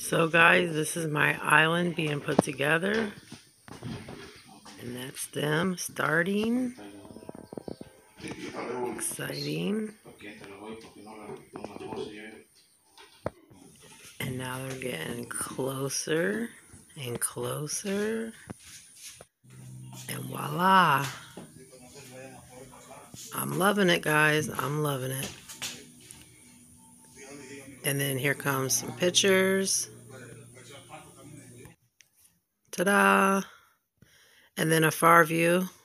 So guys, this is my island being put together, and that's them starting. Exciting. And now they're getting closer and closer, and voila. I'm loving it, guys. I'm loving it. And then here comes some pictures. Ta-da! And then a far view